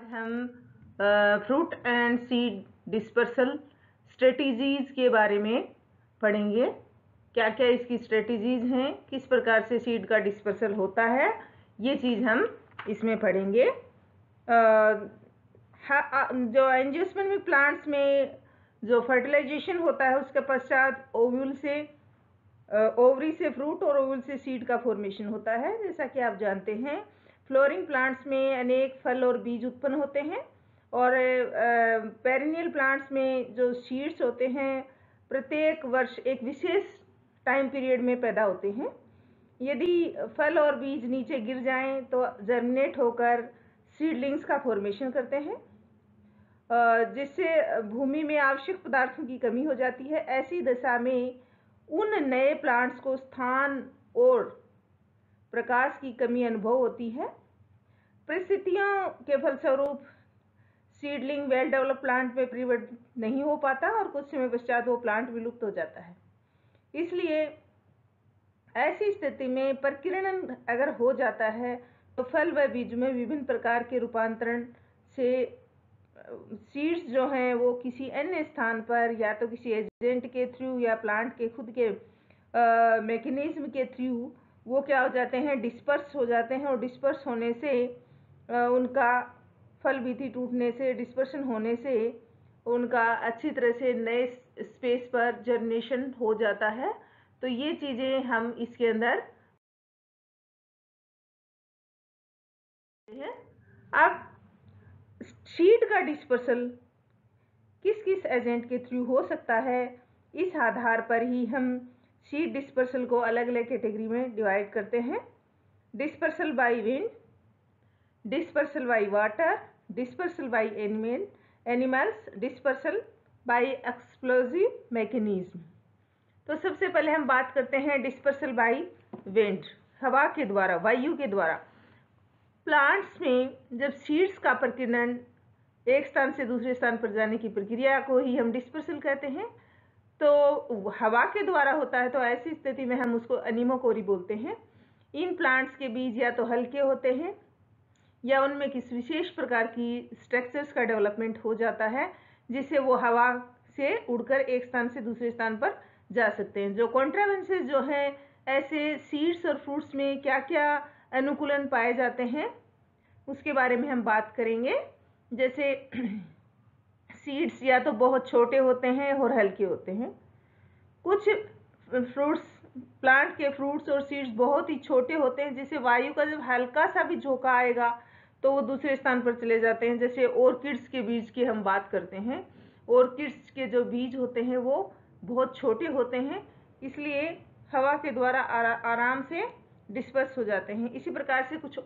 हम fruit and seed dispersal strategies के बारे में पढ़ेंगे। क्या क्या इसकी स्ट्रेटजीज हैं, किस प्रकार से सीड का डिस्पर्सल होता है, ये चीज़ हम इसमें पढ़ेंगे। जो एंजियोस्पर्म में प्लांट्स में जो फर्टिलाइजेशन होता है उसके पश्चात ओवरी से फ्रूट और ओवल से सीड का फॉर्मेशन होता है। जैसा कि आप जानते हैं, फ्लोरिंग प्लांट्स में अनेक फल और बीज उत्पन्न होते हैं और पेरिनियल प्लांट्स में जो सीड्स होते हैं प्रत्येक वर्ष एक विशेष टाइम पीरियड में पैदा होते हैं। यदि फल और बीज नीचे गिर जाएं तो जर्मिनेट होकर सीडलिंग्स का फॉर्मेशन करते हैं, जिससे भूमि में आवश्यक पदार्थों की कमी हो जाती है। ऐसी दशा में उन नए प्लांट्स को स्थान और प्रकाश की कमी अनुभव होती है। परिस्थितियों के फलस्वरूप सीडलिंग वेल डेवलप प्लांट में परिवर्तित नहीं हो पाता और कुछ समय पश्चात वो प्लांट विलुप्त हो जाता है। इसलिए ऐसी स्थिति में परिकिरण अगर हो जाता है तो फल व बीज में विभिन्न प्रकार के रूपांतरण से सीड्स जो हैं वो किसी अन्य स्थान पर या तो किसी एजेंट के थ्रू या प्लांट के खुद के मैकेनिज्म के थ्रू वो क्या हो जाते हैं, डिस्पर्स हो जाते हैं। और डिस्पर्स होने से उनका फल बीथी टूटने से, डिस्पर्शन होने से उनका अच्छी तरह से नए स्पेस पर जर्मिनेशन हो जाता है। तो ये चीज़ें हम इसके अंदर हैं। अब सीड का डिस्पर्सल किस किस एजेंट के थ्रू हो सकता है, इस आधार पर ही हम सीड डिस्पर्सल को अलग अलग कैटेगरी में डिवाइड करते हैं। Dispersal by wind, dispersal by water, dispersal by animals, dispersal by explosive mechanism. तो सबसे पहले हम बात करते हैं डिस्पर्सल बाय विंड, हवा के द्वारा, वायु के द्वारा। प्लांट्स में जब सीड्स का प्रकीर्णन एक स्थान से दूसरे स्थान पर जाने की प्रक्रिया को ही हम डिस्पर्सल कहते हैं, तो हवा के द्वारा होता है। तो ऐसी स्थिति में हम उसको एनीमोकोरी बोलते हैं। इन प्लांट्स के बीज या तो हल्के होते हैं या उनमें किसी विशेष प्रकार की स्ट्रक्चर्स का डेवलपमेंट हो जाता है जिससे वो हवा से उड़कर एक स्थान से दूसरे स्थान पर जा सकते हैं। जो कॉन्ट्रावेंसेस जो हैं, ऐसे सीड्स और फ्रूट्स में क्या क्या अनुकूलन पाए जाते हैं उसके बारे में हम बात करेंगे। जैसे सीड्स या तो बहुत छोटे होते हैं और हल्के होते हैं। कुछ फ्रूट्स, प्लांट के फ्रूट्स और सीड्स बहुत ही छोटे होते हैं, जिससे वायु का जब हल्का सा भी झोंका आएगा तो वो दूसरे स्थान पर चले जाते हैं। जैसे ऑर्किड्स के बीज की हम बात करते हैं, ऑर्किड्स के जो बीज होते हैं वो बहुत छोटे होते हैं, इसलिए हवा के द्वारा आराम से डिस्पर्स हो जाते हैं। इसी प्रकार से कुछ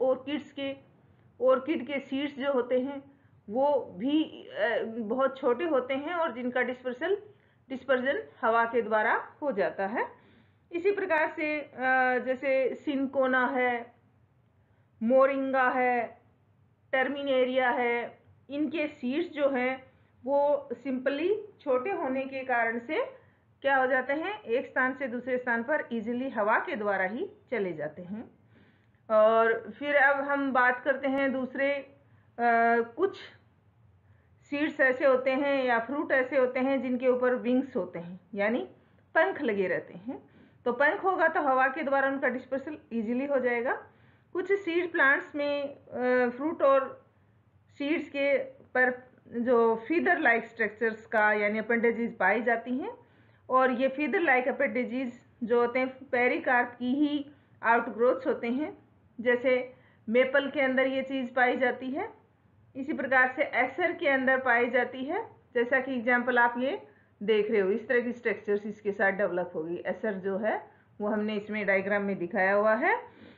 ऑर्किड के सीड्स जो होते हैं वो भी बहुत छोटे होते हैं और जिनका डिस्पर्जन हवा के द्वारा हो जाता है। इसी प्रकार से जैसे सिनकोना है, मोरिंगा है, टर्मिनेरिया है, इनके सीड्स जो हैं वो सिंपली छोटे होने के कारण से क्या हो जाते हैं, एक स्थान से दूसरे स्थान पर इजीली हवा के द्वारा ही चले जाते हैं। और फिर अब हम बात करते हैं दूसरे कुछ सीड्स ऐसे होते हैं या फ्रूट ऐसे होते हैं जिनके ऊपर विंग्स होते हैं, यानी पंख लगे रहते हैं। तो पंख होगा तो हवा के द्वारा उनका डिस्पर्सल इजीली हो जाएगा। कुछ सीड प्लांट्स में फ्रूट और सीड्स के पर जो फीदर लाइक स्ट्रक्चर्स का यानी अपेंडेजेस पाई जाती हैं, और ये फीदर लाइक अपेंडेजेस जो होते हैं पेरिकार्प की ही आउटग्रोथ्स होते हैं। जैसे मेपल के अंदर ये चीज़ पाई जाती है, इसी प्रकार से एसर के अंदर पाई जाती है। जैसा कि एग्जाम्पल आप ये देख रहे हो, इस तरह की स्ट्रक्चर्स इसके साथ डेवलप होगी। एसर जो है वो हमने इसमें डायग्राम में दिखाया हुआ है।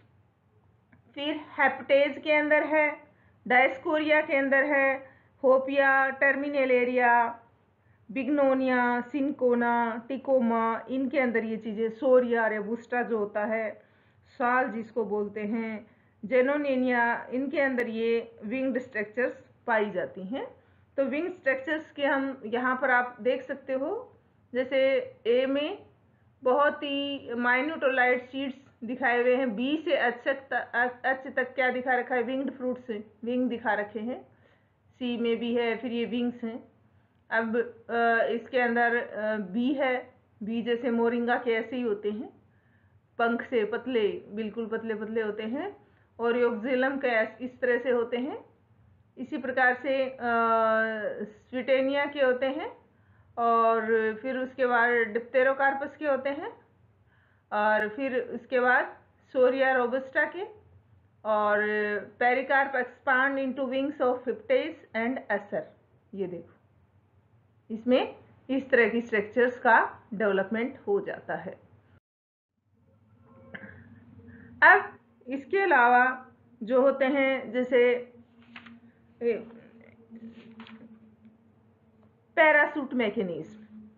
फिर हेप्टेज के अंदर है, डायस्कोरिया के अंदर है, Hopea, Terminalia, Bignonia, Cinchona, Tecoma, इनके अंदर ये चीज़ें, सोरिया, रेबुस्टा जो होता है, साल जिसको बोलते हैं, जेनोनिया, इनके अंदर ये विंग्ड स्ट्रक्चर्स पाई जाती हैं। तो विंग स्ट्रक्चर्स के हम यहाँ पर आप देख सकते हो, जैसे ए में बहुत ही माइन्यूट और लाइट सीड्स दिखाए हुए हैं। बी से एच तक क्या दिखा रखा है, विंग्ड फ्रूट से विंग दिखा रखे हैं। सी में भी है, फिर ये विंग्स हैं। अब इसके अंदर बी है, बी जैसे मोरिंगा के ऐसे ही होते हैं, पंख से पतले, बिल्कुल पतले पतले होते हैं, और योगजेलम के इस तरह से होते हैं। इसी प्रकार से स्विटेनिया के होते हैं, और फिर उसके बाद डिप्टेरोकार्पस के होते हैं, और फिर उसके बाद सोरिया रोबस्टा के, और pericarp expand into wings of Hiptage and Acer. ये देखो, इसमें इस तरह की स्ट्रक्चर्स का डेवलपमेंट हो जाता है। अब इसके अलावा जो होते हैं जैसे पैरासूट मैकेनिज्म।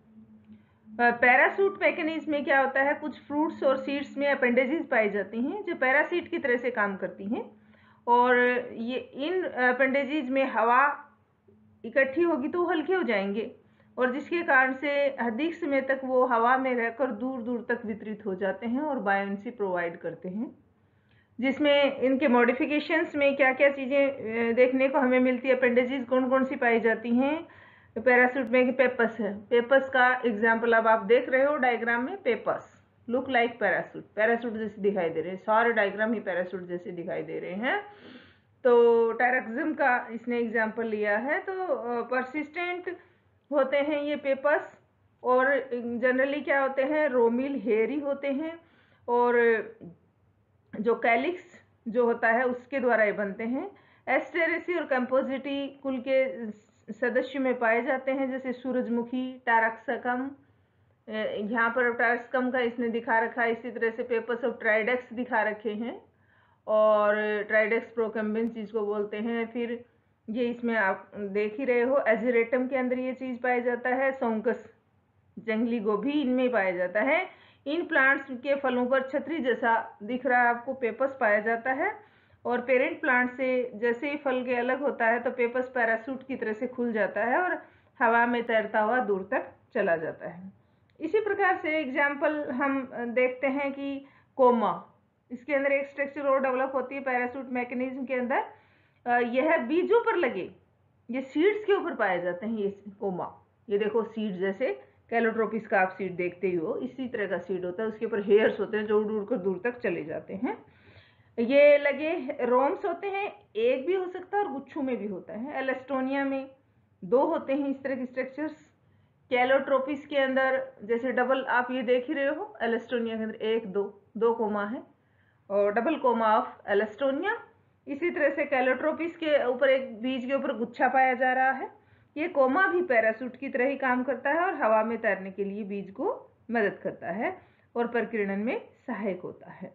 पैरासूट मैकेनिज्म में क्या होता है, कुछ फ्रूट्स और सीड्स में अपेंडेजेस पाई जाती हैं जो पैरासीट की तरह से काम करती हैं, और ये इन अपेंडेजेस में हवा इकट्ठी होगी तो हल्के हो जाएंगे, और जिसके कारण से अधिक समय तक वो हवा में रहकर दूर दूर तक वितरित हो जाते हैं और बायोन्सी प्रोवाइड करते हैं। जिसमें इनके मॉडिफिकेशंस में क्या क्या चीज़ें देखने को हमें मिलती है, अपेंडेजेस कौन कौन सी पाई जाती हैं पैरासूट में। पेपस है, पेपस का एग्जाम्पल अब आप देख रहे हो डायग्राम में, pappus look like parachute, parachute जैसे दिखाई दे रहे हैं, सारे डायग्राम ही पैरासूट जैसे दिखाई दे रहे हैं। तो टायरक्सिम का इसने एग्जाम्पल लिया है। तो परसिस्टेंट होते हैं ये पेपर्स, और जनरली क्या होते हैं, रोमिल हेयरी होते हैं, और जो कैलिक्स जो होता है उसके द्वारा ये बनते हैं। एस्टेरेसी और कंपोजिटी कुल के सदस्य में पाए जाते हैं, जैसे सूरजमुखी, टारक्सकम, यहाँ पर टारक्सकम का इसने दिखा रखा है, इसी तरह से पेपर्स ऑफ ट्राइडेक्स दिखा रखे हैं, और ट्राइडेक्स प्रोकम्बेंस जिसको बोलते हैं। फिर ये इसमें आप देख ही रहे हो, एजिरेटम के अंदर ये चीज़ पाया जाता है। सौंकस, जंगली गोभी, इनमें पाया जाता है। इन प्लांट्स के फलों पर छतरी जैसा दिख रहा है आपको पेपस पाया जाता है, और पेरेंट प्लांट से जैसे ही फल के अलग होता है तो पेपस पैरासूट की तरह से खुल जाता है और हवा में तैरता हुआ दूर तक चला जाता है। इसी प्रकार से एग्जाम्पल हम देखते हैं कि कोमा, इसके अंदर एक स्ट्रक्चर और डेवलप होती है पैरासूट मैकेनिज्म के अंदर। यह बीजों पर लगे, ये सीड्स के ऊपर पाए जाते हैं ये कोमा। ये देखो सीड, जैसे कैलोट्रोपिस का आप सीड देखते ही हो, इसी तरह का सीड होता है, उसके ऊपर हेयर्स होते हैं जो उड़ उड़ कर दूर तक चले जाते हैं। ये लगे रोम्स होते हैं, एक भी हो सकता है और गुच्छों में भी होता है। एलेस्टोनिया में 2 होते हैं इस तरह के स्ट्रक्चर्स। कैलोट्रोपिस के अंदर जैसे डबल आप ये देख ही रहे हो, एलेस्टोनिया के अंदर 1 2 कोमा है, और डबल कोमा ऑफ एलेस्टोनिया। इसी तरह से कैलोट्रोपिस के ऊपर एक बीज के ऊपर गुच्छा पाया जा रहा है। ये कोमा भी पैरासूट की तरह ही काम करता है और हवा में तैरने के लिए बीज को मदद करता है और परिकिरणन में सहायक होता है।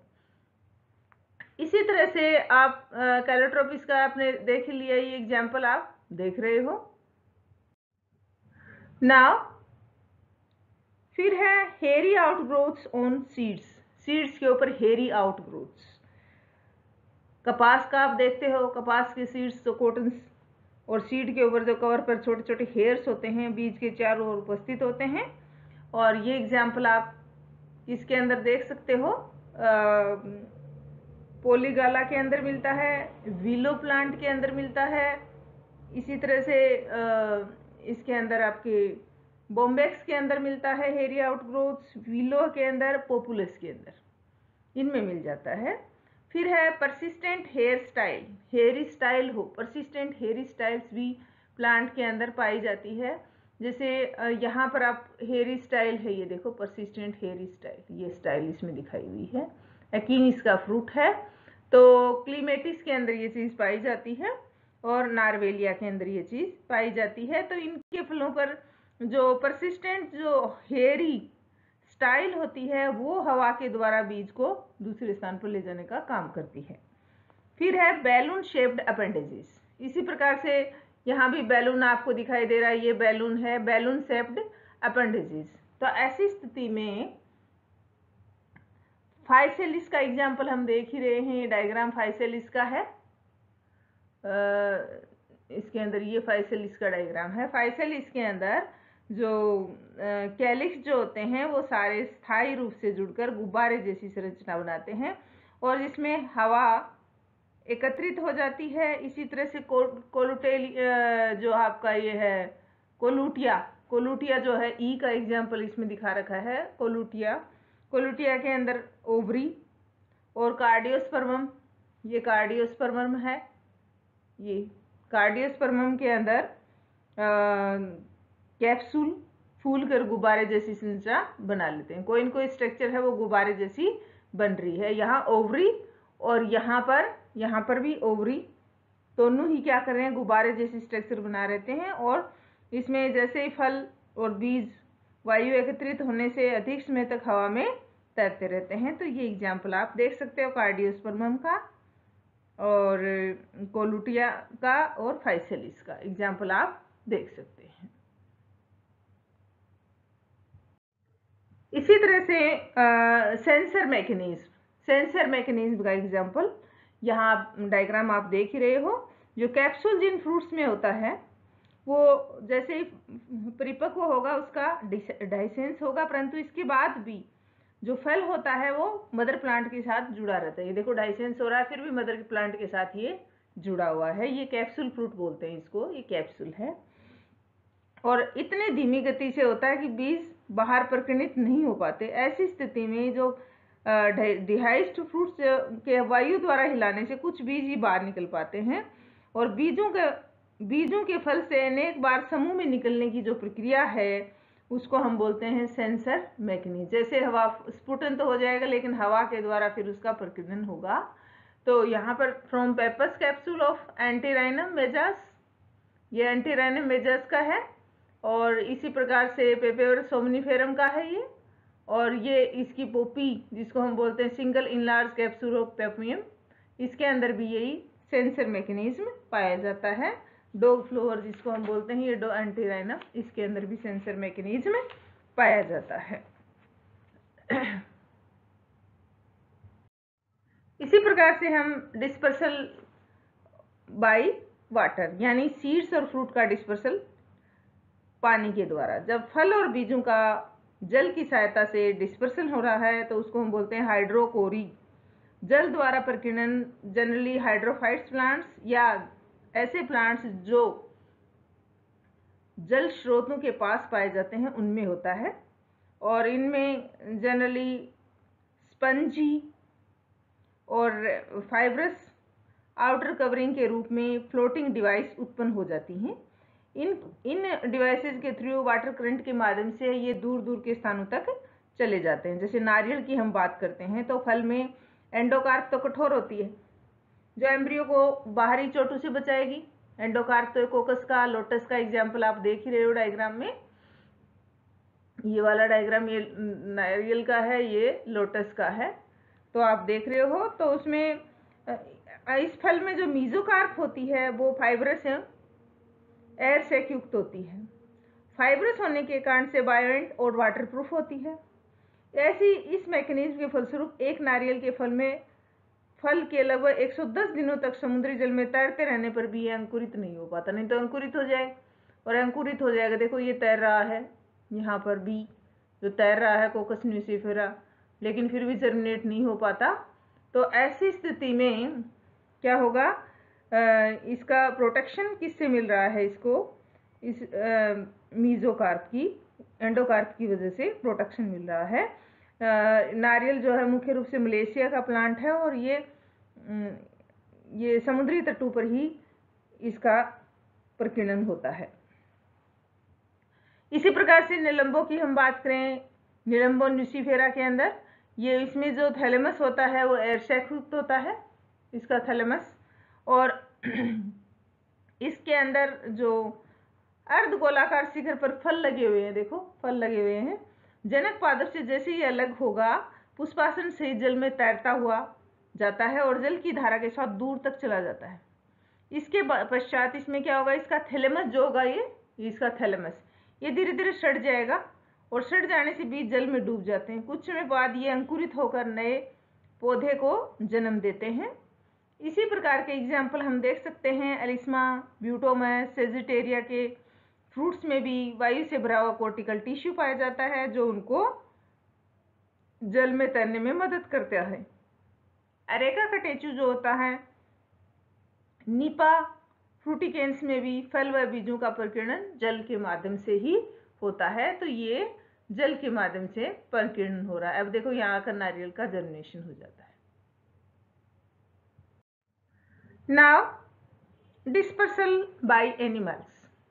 इसी तरह से आप कैलोट्रोपिस का आपने देख लिया, ये एग्जाम्पल आप देख रहे हो। नाउ फिर है hairy outgrowths on seeds, seeds के ऊपर हेयरी आउटग्रोथ्स। कपास का आप देखते हो, कपास के सीड्स तो कॉटन, और सीड के ऊपर जो कवर पर छोटे छोटे हेयर्स होते हैं बीज के चारों ओर उपस्थित होते हैं। और ये एग्जाम्पल आप इसके अंदर देख सकते हो, पोलीगाला के अंदर मिलता है, विलो प्लांट के अंदर मिलता है, इसी तरह से इसके अंदर आपके बॉम्बेक्स के अंदर मिलता है हेयरी आउटग्रोथ्स, विलो के अंदर, पोपुलस के अंदर, इनमें मिल जाता है। फिर है persistent hair style, hairy style हो, परसिस्टेंट हेयरी स्टाइल्स भी प्लांट के अंदर पाई जाती है। जैसे यहाँ पर आप हेयरी स्टाइल है, ये देखो परसिस्टेंट हेयरी स्टाइल, ये स्टाइल इसमें दिखाई हुई है। एकीन इसका फ्रूट है। तो क्लीमेटिस के अंदर ये चीज़ पाई जाती है, और नारवेलिया के अंदर ये चीज़ पाई जाती है। तो इनके फलों पर जो परसिस्टेंट जो हेयरी स्टाइल होती है वो हवा के द्वारा बीज को दूसरे स्थान पर ले जाने का काम करती है। फिर है बैलून शेप्ड अपेंडेजेस। इसी प्रकार से यहाँ भी बैलून आपको दिखाई दे रहा है, ये बैलून है, बैलून शेप्ड अपेंडेजेस। तो ऐसी स्थिति में फाइसेलिस का एग्जाम्पल हम देख ही रहे हैं, डायग्राम फाइसेलिस का है। इसके अंदर ये फाइसेलिस का डायग्राम है। फाइसेलिस के अंदर जो कैलिक्स जो होते हैं वो सारे स्थायी रूप से जुड़कर गुब्बारे जैसी संरचना बनाते हैं, और जिसमें हवा एकत्रित हो जाती है। इसी तरह से कोलुटेल जो आपका ये है कोलूटिया, कोलूटिया जो है ई का एग्जाम्पल इसमें दिखा रखा है, कोलूटिया। कोलूटिया के अंदर ओवरी और कार्डियोस्पर्मम, ये कार्डियोस्पर्मम है। ये कार्डियोस्पर्मम के अंदर कैप्सूल फूल कर गुब्बारे जैसी संरचना बना लेते हैं। कोई न कोई स्ट्रक्चर है वो गुब्बारे जैसी बन रही है। यहाँ ओवरी और यहाँ पर भी ओवरी, दोनों ही क्या कर रहे हैं, गुब्बारे जैसी स्ट्रक्चर बना रहते हैं। और इसमें जैसे ही फल और बीज वायु एकत्रित होने से अधिक समय तक हवा में तैरते रहते हैं। तो ये एग्जाम्पल आप देख सकते हो कार्डियोस्पर्मम का और कोलूटिया का और फाइसेलिस का एग्जाम्पल आप देख सकते हैं। इसी तरह से सेंसर मैकेनिज्म का एग्जाम्पल यहाँ डायग्राम आप देख ही रहे हो। जो कैप्सूल जिन फ्रूट्स में होता है वो जैसे ही परिपक्व होगा उसका डाइसेंस होगा, परंतु इसके बाद भी जो फल होता है वो मदर प्लांट के साथ जुड़ा रहता है। ये देखो डाइसेंस हो रहा है, फिर भी मदर प्लांट के साथ ये जुड़ा हुआ है। ये कैप्सूल फ्रूट बोलते हैं इसको, ये कैप्सूल है। और इतने धीमी गति से होता है कि बीज बाहर प्रकीर्णित नहीं हो पाते। ऐसी स्थिति में जो डिहाइस्ड फ्रूट्स के वायु द्वारा हिलाने से कुछ बीज ही बाहर निकल पाते हैं। और बीजों के फल से अनेक बार समूह में निकलने की जो प्रक्रिया है उसको हम बोलते हैं सेंसर मैकेनिज्म। जैसे हवा स्फुटन तो हो जाएगा लेकिन हवा के द्वारा फिर उसका प्रकीर्णन होगा। तो यहाँ पर from papers capsule of Antirrhinum majus, ये एंटीराइनम मेजर्स का है। और इसी प्रकार से पेपर सोमनीफेरम का है ये। और ये इसकी पोपी जिसको हम बोलते हैं single enlarged capsule of Papaver, इसके अंदर भी यही सेंसर मैकेनिज्म पाया जाता है। डॉग फ्लोवर जिसको हम बोलते हैं, ये डो एंटीराइनम, इसके अंदर भी सेंसर मैकेनिज्म पाया जाता है। इसी प्रकार से हम डिस्पर्सल बाय वाटर यानी सीड्स और फ्रूट का डिस्पर्सल पानी के द्वारा, जब फल और बीजों का जल की सहायता से डिस्पर्सन हो रहा है तो उसको हम बोलते हैं हाइड्रोकोरी। जल द्वारा प्रकीर्णन जनरली हाइड्रोफाइट्स प्लांट्स या ऐसे प्लांट्स जो जल स्रोतों के पास पाए जाते हैं उनमें होता है। और इनमें जनरली स्पंजी और फाइब्रस आउटर कवरिंग के रूप में फ्लोटिंग डिवाइस उत्पन्न हो जाती हैं। इन डिवाइसेस के थ्रू वाटर करंट के माध्यम से ये दूर दूर के स्थानों तक चले जाते हैं। जैसे नारियल की हम बात करते हैं तो फल में एंडोकार्प तो कठोर होती है जो एम्ब्रियो को बाहरी चोटों से बचाएगी। एंडोकार्प तो कोकस का, लोटस का एग्जाम्पल आप देख ही रहे हो डायग्राम में। ये वाला डायग्राम ये नारियल का है, ये लोटस का है, तो आप देख रहे हो। तो उसमें इस फल में जो मीजोकार्प होती है वो फाइब्रस है, एयर से युक्त होती है। फाइब्रस होने के कारण से बायोएंट और वाटरप्रूफ होती है। ऐसी इस मैकेनिज्म के फलस्वरूप एक नारियल के फल के लगभग 110 दिनों तक समुद्री जल में तैरते रहने पर भी ये अंकुरित नहीं हो पाता। नहीं तो अंकुरित हो जाए, और अंकुरित हो जाएगा। देखो ये तैर रहा है, यहाँ पर भी जो तैर रहा है कोकस न्यूसीफेरा, लेकिन फिर भी जर्मिनेट नहीं हो पाता। तो ऐसी स्थिति में क्या होगा, इसका प्रोटेक्शन किससे मिल रहा है, इसको इस मीजोकार्प की, एंडोकार्प की वजह से प्रोटेक्शन मिल रहा है। नारियल जो है मुख्य रूप से मलेशिया का प्लांट है और ये समुद्री तटों पर ही इसका प्रकीर्णन होता है। इसी प्रकार से निलंबों की हम बात करें, निलंबो न्यूसीफेरा के अंदर ये इसमें जो थैलेमस होता है वो एयर से युक्त होता है, इसका थैलेमस। और इसके अंदर जो अर्धगोलाकार शिखर पर फल लगे हुए हैं, देखो फल लगे हुए हैं। जनक पादप से जैसे ही अलग होगा पुष्पासन से जल में तैरता हुआ जाता है और जल की धारा के साथ दूर तक चला जाता है। इसके पश्चात इसमें क्या होगा, इसका थैलेमस जो होगा, ये इसका थैलेमस ये धीरे धीरे सड़ जाएगा और सड़ जाने से बीज जल में डूब जाते हैं। कुछ समय बाद ये अंकुरित होकर नए पौधे को जन्म देते हैं। इसी प्रकार के एग्जाम्पल हम देख सकते हैं एलिस्मा, ब्यूटोमस, सेजिटेरिया के फ्रूट्स में भी वायु से भरा हुआ कोर्टिकल टिश्यू पाया जाता है जो उनको जल में तैरने में मदद करता है। अरेका का टेचू जो होता है नीपा फ्रूटिकेंस में भी फल व बीजों का प्रकीर्णन जल के माध्यम से ही होता है। तो ये जल के माध्यम से प्रकीर्णन हो रहा है। अब देखो यहाँ का नारियल का जर्मिनेशन हो जाता है। Now dispersal by animals.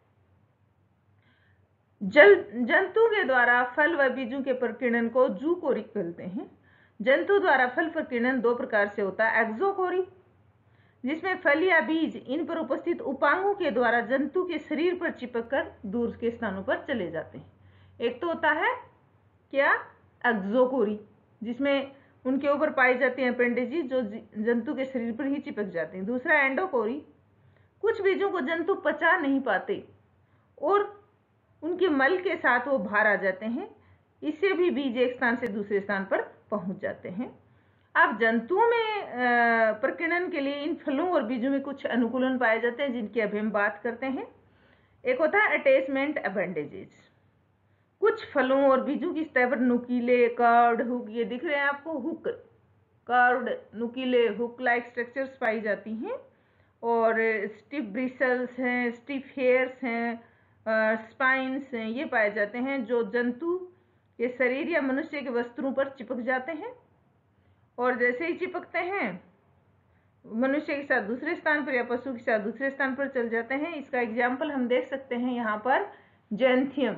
जंतु के द्वारा फल व बीजों के प्रकीर्णन को जूकोरी कहते हैं। जंतु द्वारा फल प्रकीर्णन दो प्रकार से होता है। एक्सोकोरी, जिसमें फल या बीज इन पर उपस्थित उपांगों के द्वारा जंतु के शरीर पर चिपककर दूर के स्थानों पर चले जाते हैं। एक तो होता है क्या, एक्सोकोरी, जिसमें उनके ऊपर पाई जाती है अपेंडेजेस जो जंतु के शरीर पर ही चिपक जाते हैं। दूसरा एंडोकोरी, कुछ बीजों को जंतु पचा नहीं पाते और उनके मल के साथ वो बाहर आ जाते हैं। इससे भी बीज एक स्थान से दूसरे स्थान पर पहुंच जाते हैं। अब जंतुओं में प्रकीर्णन के लिए इन फलों और बीजों में कुछ अनुकूलन पाए जाते हैं, जिनकी अभी हम बात करते हैं। एक होता है अटैचमेंट अपेंडेजेस। कुछ फलों और बीजों की सतह पर नुकीले, कर्व्ड, हुक, ये दिख रहे हैं आपको, हुक, कर्व्ड, नुकीले, हुक लाइक स्ट्रक्चर्स पाई जाती हैं। और स्टिफ ब्रिसल्स हैं, स्टिफ हेयर्स हैं, स्पाइन्स हैं, ये पाए जाते हैं जो जंतु के शरीर या मनुष्य के वस्त्रों पर चिपक जाते हैं। और जैसे ही चिपकते हैं मनुष्य के साथ दूसरे स्थान पर या पशु के साथ दूसरे स्थान पर चल जाते हैं। इसका एग्जाम्पल हम देख सकते हैं यहाँ पर, जैंथियम।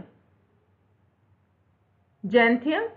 जैंथियम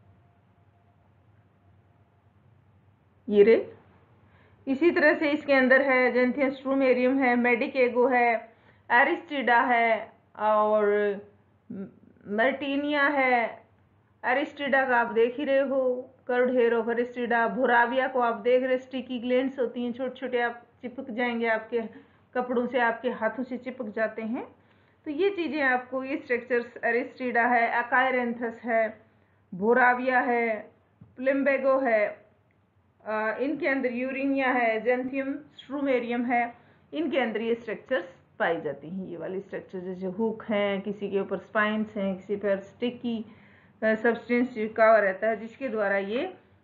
ये रे, इसी तरह से इसके अंदर है जैंथियम स्ट्रूमेरियम है, मेडिकेगो है, एरिस्टिडा है और मर्टीनिया है। एरिस्टिडा का आप देख ही रहे हो, curved hair of Aristida. Boerhavia को आप देख रहे, स्टिकी ग्लैंड्स होती हैं, छोटे छोटे, आप चिपक जाएंगे, आपके कपड़ों से, आपके हाथों से चिपक जाते हैं। तो ये चीज़ें आपको, ये स्ट्रक्चर्स, एरिस्टिडा है, अकायरेंथस है, भोराविया है, प्लिम्बेगो है, इनके अंदर यूरिनिया है, जैंथियम स्ट्रूमेरियम है, इनके अंदर ये स्ट्रक्चर्स पाई जाती हैं। ये वाली स्ट्रक्चर जैसे हुक हैं, किसी के ऊपर स्पाइन्स हैं, किसी पर स्टिकी सब्सटेंस चिपका हुआ रहता है, जिसके द्वारा ये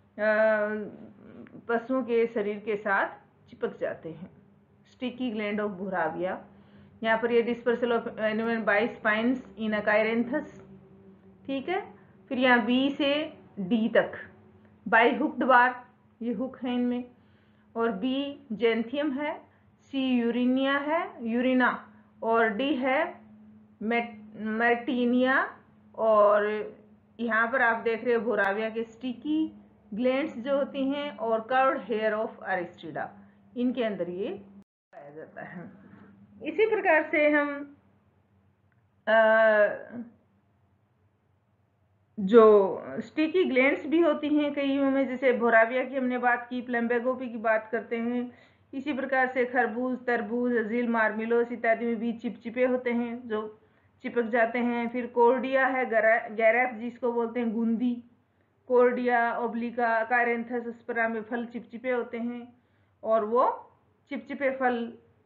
पशुओं के शरीर के साथ चिपक जाते हैं। Sticky gland of Boerhavia. यहाँ पर ये dispersal of animal by spines in Achyranthes, ठीक है। फिर यहाँ बी से डी तक बाय हुक्ड बार, ये हुक है इनमें। और बी जैंथियम है, सी यूरिनिया है, यूरिना, और डी है मर्टीनिया। और यहाँ पर आप देख रहे हो भोराविया के स्टिकी ग्लैंड्स जो होती हैं और कर्व्ड हेयर ऑफ एरिस्टिडा, इनके अंदर ये पाया जाता है। इसी प्रकार से हम जो स्टिकी ग्लैंड्स भी होती हैं कईयों में, जैसे भोराविया की हमने बात की, प्लम्बेगोपी की बात करते हैं। इसी प्रकार से खरबूज, तरबूज, अजील, मार्मिलोस इत्यादि में भी चिपचिपे होते हैं जो चिपक जाते हैं। फिर कोर्डिया है, गैरेफ जिसको बोलते हैं, गुंदी, कोर्डिया ओब्लिका, अकायरेंथस अस्परा में फल चिपचिपे होते हैं और वो चिपचिपे फल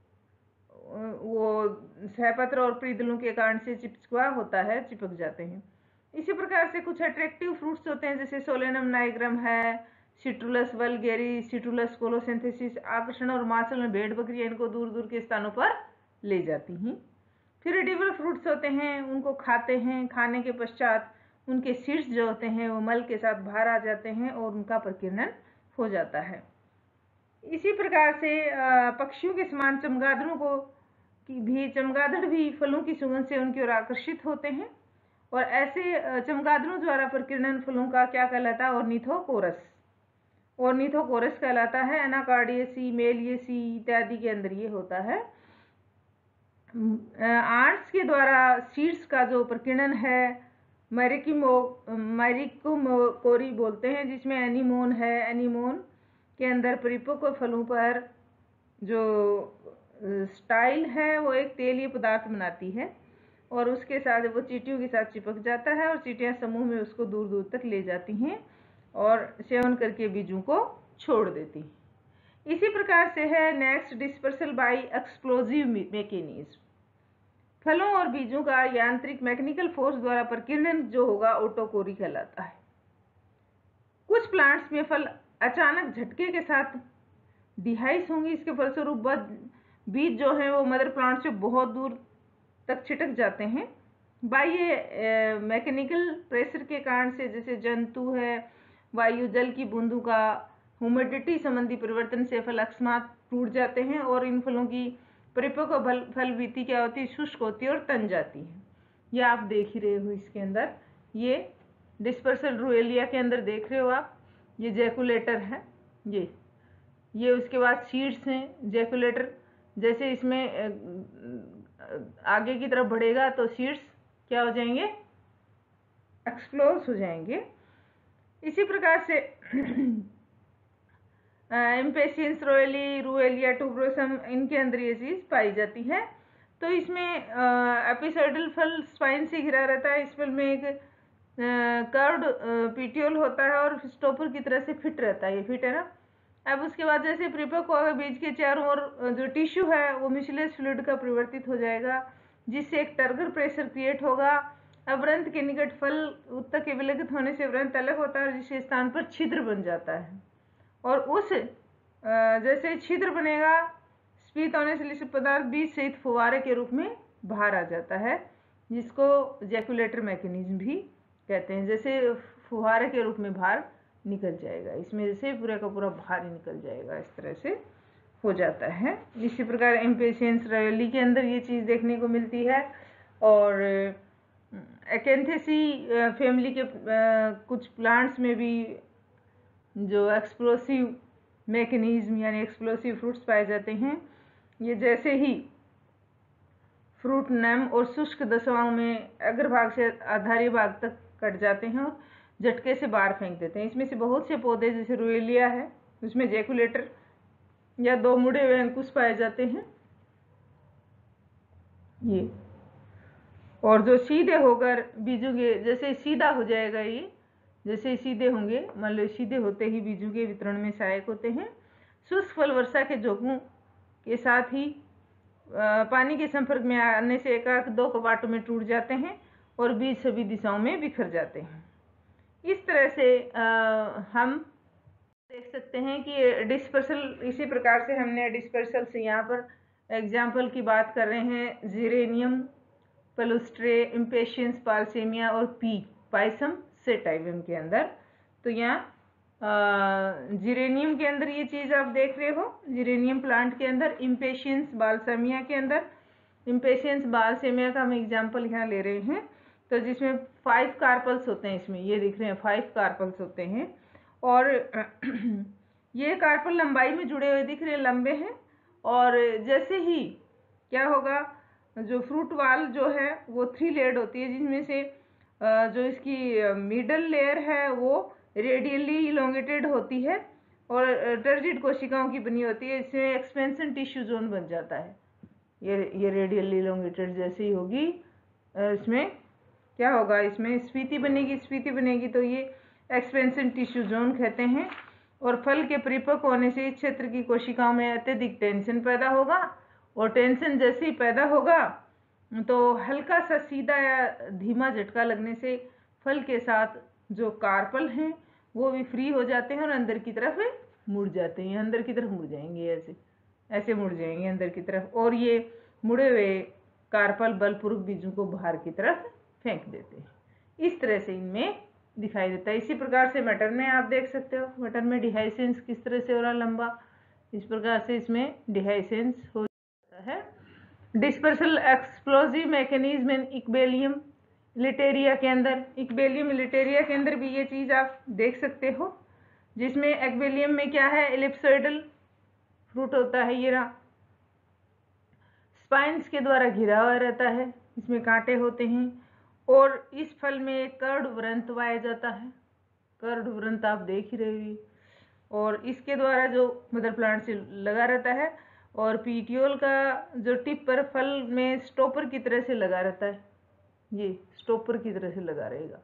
वो सहपत्र और प्रीदलों के कारण से चिपचिपा होता है, चिपक जाते हैं। इसी प्रकार से कुछ अट्रैक्टिव फ्रूट्स होते हैं, जैसे सोलेनम नाइग्रम है, सिट्रुलस वल्गेरी, सिट्रुलस कोलोसिंथेसिस। आकर्षण और मांसल में भेड़ बकरियां इनको दूर दूर के स्थानों पर ले जाती हैं। फिर एडिबल फ्रूट्स होते हैं, उनको खाते हैं, खाने के पश्चात उनके सीड्स जो होते हैं वो मल के साथ बाहर आ जाते हैं और उनका प्रकीर्णन हो जाता है। इसी प्रकार से पक्षियों के समान चमगादड़ भी फलों की सुगंध से उनकी ओर आकर्षित होते हैं। और ऐसे चमगादड़ों द्वारा प्रकीर्णन फलों का क्या कहलाता है, ऑर्निथोकोरस। ऑर्निथोकोरस कहलाता है। एनाकार्डियेसी, मेलियेसी इत्यादि के अंदर ये होता है। आंट्स के द्वारा सीड्स का जो प्रकीर्णन है मैरिकोमोरी बोलते हैं, जिसमें एनीमोन है। एनीमोन के अंदर परिपक्व फलों पर जो स्टाइल है वो एक तेलीय पदार्थ बनाती है और उसके साथ वो चींटियों के साथ चिपक जाता है और चींटियां समूह में उसको दूर दूर तक ले जाती हैं और सेवन करके बीजों को छोड़ देती हैं। इसी प्रकार से है next dispersal by explosive mechanism. फलों और बीजों का यांत्रिक मैकेनिकल फोर्स द्वारा प्रकीर्णन जो होगा ऑटोकोरी कहलाता है। कुछ प्लांट्स में फल अचानक झटके के साथ डिहाइस होंगे, इसके फलस्वरूप बीज जो हैं वो मदर प्लांट से बहुत दूर तक छिटक जाते हैं। बाह्य मैकेनिकल प्रेशर के कारण से, जैसे जंतु है, वायु, जल की बूंदों का, ह्यूमिडिटी संबंधी परिवर्तन से फल अकस्मात टूट जाते हैं और इन फलों की परिपक्व फल बीती क्या होती है, शुष्क होती है और तन जाती है। ये आप देख ही रहे हो इसके अंदर, ये डिस्पर्सल रूएलिया के अंदर देख रहे हो आप, ये जैकुलेटर है, ये उसके बाद सीड्स हैं। जैकुलेटर जैसे इसमें आगे की तरफ बढ़ेगा तो सीड्स क्या हो जाएंगे, एक्सप्लोज हो जाएंगे। इसी प्रकार से इम्पेशियंस रोएली, रूएलिया, ट्यूबरोसम, इनके अंदर ये चीज़ पाई जाती है। तो इसमें एपिसोडल फल स्पाइन से घिरा रहता है। इस फल में एक कर्व्ड पीटियोल होता है और स्टॉपर की तरह से फिट रहता है, ये फिट है ना। अब उसके बाद जैसे परिपक्व होगा, बीज के चारों ओर जो टिश्यू है वो मिशेलियस फ्लूइड का परिवर्तित हो जाएगा, जिससे एक टर्गर प्रेशर क्रिएट होगा। अब व्रंत के निकट फल उत्तक के विलगित होने से व्रंत अलग होता है, जिसके स्थान पर छिद्र बन जाता है और उस जैसे छिद्र बनेगा, स्फीत होने से लिसित पदार्थ बीज सहित फुवारे के रूप में बाहर आ जाता है, जिसको जैकुलेटर मैकेनिज्म भी कहते हैं। जैसे फुहारे के रूप में बाहर निकल जाएगा, इसमें जैसे पूरा का पूरा बाहर ही निकल जाएगा, इस तरह से हो जाता है। इसी प्रकार इम्पेशियंस रोएली के अंदर ये चीज़ देखने को मिलती है। और एकैंथेसी फैमिली के कुछ प्लांट्स में भी जो एक्सप्लोसिव मैकेनिज्म यानी एक्सप्लोसिव फ्रूट्स पाए जाते हैं, ये जैसे ही फ्रूट नम और शुष्क दशाओं में अग्रभाग से आधारी भाग तक कट जाते हैं और झटके से बाहर फेंक देते हैं। इसमें से बहुत से पौधे जैसे रूएलिया है, उसमें जैकुलेटर या दो मुड़े हुए अंकुश पाए जाते हैं ये, और जो सीधे होकर बीजों के जैसे सीधा हो जाएगा, ये जैसे सीधे होंगे, मान लो सीधे होते ही बीजों के वितरण में सहायक होते हैं। शुष्क फल वर्षा के झोंकों के साथ ही पानी के संपर्क में आने से एकाक दो कपाटों में टूट जाते हैं और बीज सभी दिशाओं में बिखर जाते हैं। इस तरह से हम देख सकते हैं कि डिस्पर्सल, इसी प्रकार से हमने डिस्पर्सल से यहाँ पर एग्जाम्पल की बात कर रहे हैं, जीरेनियम, पेलुस्ट्रे, इम्पेशियंस, पालसेमिया और पाइसम सेटाइवम के अंदर। तो यहाँ जीरेनियम के अंदर ये चीज़ आप देख रहे हो, जीरेनियम प्लांट के अंदर, इम्पेशियंस बालसेमिया के अंदर। इम्पेशियंस बालसेमिया का हम एग्जाम्पल यहाँ ले रहे हैं, तो जिसमें 5 कार्पल्स होते हैं, इसमें ये दिख रहे हैं 5 कार्पल्स होते हैं और ये कार्पल लंबाई में जुड़े हुए दिख रहे हैं, लंबे हैं। और जैसे ही क्या होगा, जो फ्रूट वाल जो है वो 3 लेयर्ड होती है, जिनमें से जो इसकी मिडल लेयर है वो रेडियली इलोंगेटेड होती है और टर्जिड कोशिकाओं की बनी होती है। इसमें एक्सपेंशन टिश्यू जोन बन जाता है। ये रेडियली इलोंगेटेड जैसे ही होगी, इसमें क्या होगा, इसमें स्फीति बनेगी तो ये एक्सपेंशन टिश्यू जोन कहते हैं। और फल के परिपक्व होने से इस क्षेत्र की कोशिकाओं में अत्यधिक टेंशन पैदा होगा और टेंशन जैसे ही पैदा होगा तो हल्का सा सीधा या धीमा झटका लगने से फल के साथ जो कार्पल हैं वो भी फ्री हो जाते हैं और अंदर की तरफ मुड़ जाते हैं, अंदर की तरफ मुड़ जाएंगे, ऐसे मुड़ जाएंगे अंदर की तरफ, और ये मुड़े हुए कार्पल बलपूर्वक बीजों को बाहर की तरफ फेंक देते हैं। इस तरह से इनमें दिखाई देता है। इसी प्रकार से मटर में आप देख सकते हो, मटर में डिहाइसेंस किस तरह से हो रहा लंबा, इस प्रकार से इसमें डिहाइसेंस हो जाता है। Dispersal explosive mechanism in Ecballium elaterium के अंदर, इक्बेलियम लिटेरिया के अंदर भी ये चीज़ आप देख सकते हो, जिसमें एक्बेलियम में क्या है, एलिप्सोइडल फ्रूट होता है, ये रहा, स्पाइन्स के द्वारा घिरा हुआ रहता है, इसमें कांटे होते हैं और इस फल में एक कर्ड वृंत पाया जाता है। कर्ड वृंत आप देख ही रहे हो, और इसके द्वारा जो मदर प्लांट से लगा रहता है और पीटियोल का जो टिप पर फल में स्टॉपर की तरह से लगा रहता है, ये स्टॉपर की तरह से लगा रहेगा।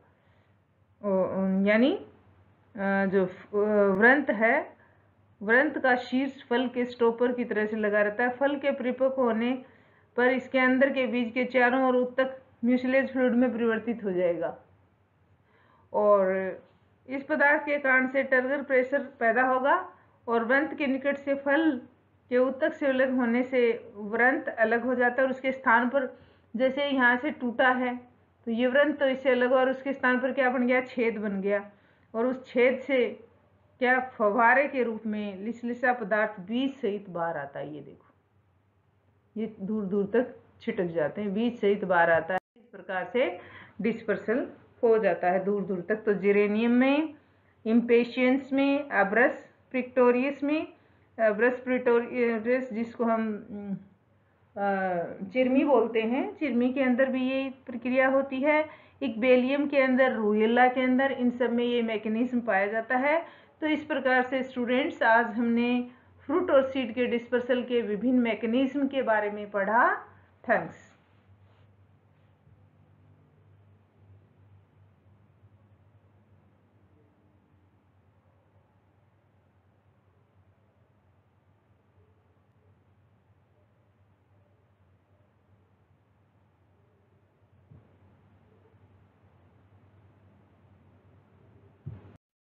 यानी जो वृंत है, वृंत का शीर्ष फल के स्टॉपर की तरह से लगा रहता है। फल के परिपक्व होने पर इसके अंदर के बीज के चारों ओर उत्तक म्यूसिलेज फ्लूइड में परिवर्तित हो जाएगा और इस पदार्थ के कारण से टर्गर प्रेशर पैदा होगा और वृंत के निकट से फल के उत्तक से अलग होने से व्रंत अलग हो जाता है, और उसके स्थान पर जैसे यहाँ से टूटा है तो ये व्रंत तो इससे अलग, और उसके स्थान पर क्या बन गया, छेद बन गया, और उस छेद से क्या फव्वारे के रूप में लिसलिसा पदार्थ बीज सहित बाहर आता है। ये देखो, ये दूर दूर तक छिटक जाते हैं, बीज सहित बाहर आता है। इस प्रकार से डिस्पर्सल हो जाता है दूर दूर तक। तो जेरेनियम में, इम्पेशियंस में, अब्रस प्रिक्टोरियस में, अब्रस प्रिक्टोरियस जिसको हम चिरमी बोलते हैं, चिरमी के अंदर भी ये प्रक्रिया होती है। इक्बेलियम के अंदर, रूयेला के अंदर, इन सब में ये मैकेनिज्म पाया जाता है। तो इस प्रकार से स्टूडेंट्स आज हमने फ्रूट और सीड के डिस्पर्सल के विभिन्न मैकेनिज्म के बारे में पढ़ा। थैंक्स।